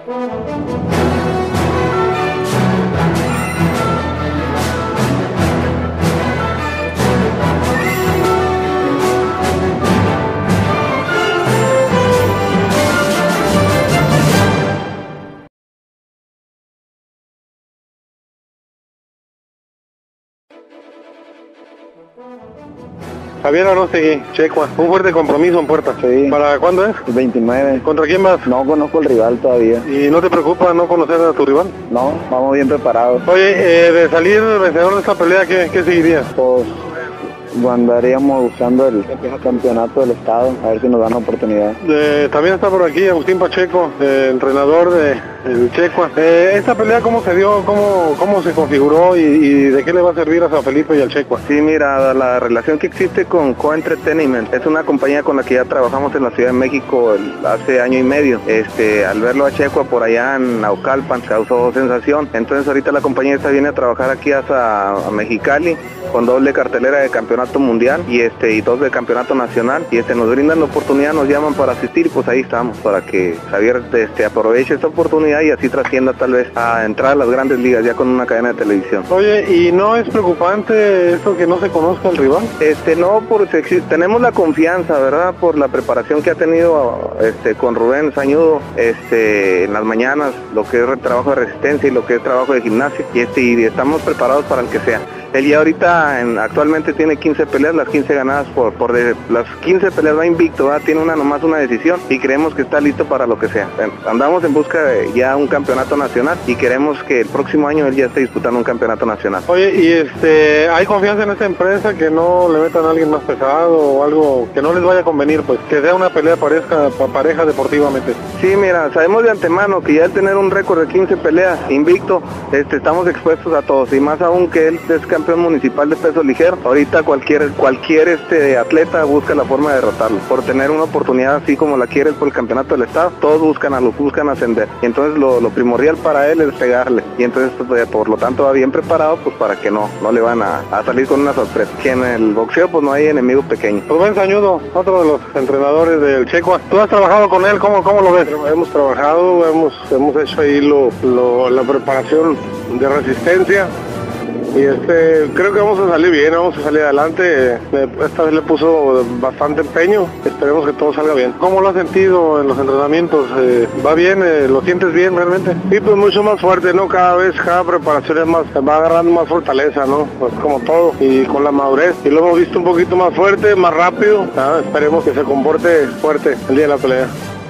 Javier Aróstegui, Checua, un fuerte compromiso en puerta. Sí. ¿Para cuándo es? El 29. ¿Contra quién vas? No conozco el rival todavía. ¿Y no te preocupa no conocer a tu rival? No, vamos bien preparados. Oye, de salir vencedor de esta pelea, ¿qué seguiría? Pues andaríamos buscando el campeonato del estado, a ver si nos dan la oportunidad. También está por aquí Agustín Pacheco, entrenador del Checua. ¿Esta pelea cómo se dio, cómo se configuró y de qué le va a servir a San Felipe y al Checua? Sí, mira, la relación que existe con Co-Entertainment es una compañía con la que ya trabajamos en la Ciudad de México hace año y medio. Al verlo a Checua por allá en Naucalpan causó sensación. Entonces ahorita la compañía viene a trabajar aquí hasta a Mexicali con doble cartelera de campeonato mundial y dos de campeonato nacional, y nos brindan la oportunidad, nos llaman para asistir, pues ahí estamos, para que Javier aproveche esta oportunidad y así trascienda tal vez a entrar a las grandes ligas ya con una cadena de televisión. Oye, ¿y no es preocupante esto que no se conozca el rival? No, porque tenemos la confianza, ¿verdad? Por la preparación que ha tenido con Rubén Sañudo en las mañanas, lo que es trabajo de resistencia y lo que es trabajo de gimnasia, y estamos preparados para el que sea. Él ya ahorita actualmente tiene 15 peleas, las 15 ganadas las 15 peleas va invicto, ¿verdad? Tiene nomás una decisión y creemos que está listo para lo que sea. Andamos en busca de ya un campeonato nacional y queremos que el próximo año él ya esté disputando un campeonato nacional. Oye, y ¿hay confianza en esta empresa que no le metan a alguien más pesado o algo que no les vaya a convenir, pues que sea una pelea pareja deportivamente? Sí, mira, sabemos de antemano que ya al tener un récord de 15 peleas invicto, estamos expuestos a todos, y más aún que él es campeón municipal de peso ligero. Ahorita cualquier atleta busca la forma de derrotarlo. Por tener una oportunidad así como la quiere por el campeonato del estado, todos buscan ascender. Y entonces lo primordial para él es pegarle. Y entonces por lo tanto va bien preparado, pues para que no le van a salir con una sorpresa. Que en el boxeo pues no hay enemigo pequeño. Rubén Sañudo, otro de los entrenadores del Checua. ¿Tú has trabajado con él? ¿Cómo lo ves? Hemos trabajado, hemos hecho ahí la preparación de resistencia. Y creo que vamos a salir bien, vamos a salir adelante. Esta vez le puso bastante empeño, esperemos que todo salga bien. ¿Cómo lo has sentido en los entrenamientos? ¿Va bien? ¿Lo sientes bien realmente? Sí, pues mucho más fuerte, ¿no? Cada preparación va agarrando más fortaleza, ¿no? Pues como todo, y con la madurez. Y lo hemos visto un poquito más fuerte, más rápido. Esperemos que se comporte fuerte el día de la pelea.